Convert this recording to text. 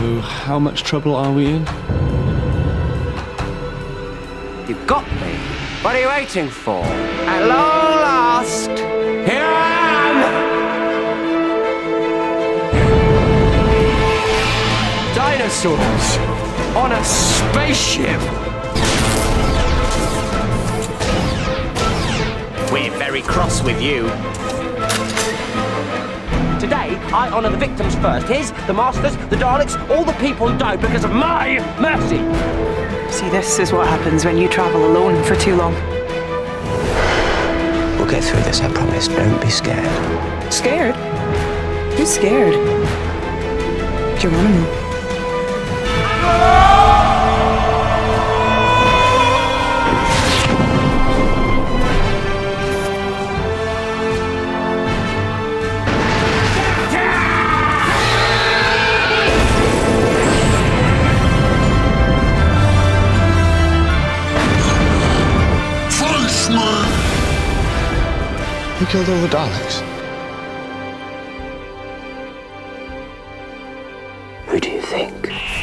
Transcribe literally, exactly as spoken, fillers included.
So, how much trouble are we in? You've got me. What are you waiting for? At long last, here I am! Dinosaurs on a spaceship. We're very cross with you. Today, I honour the victims first. His, the Masters, the Daleks, all the people who died because of my mercy. See, this is what happens when you travel alone for too long. We'll get through this, I promise. Don't be scared. Scared? Who's scared? Geronimo. Who killed all the Daleks? Who do you think?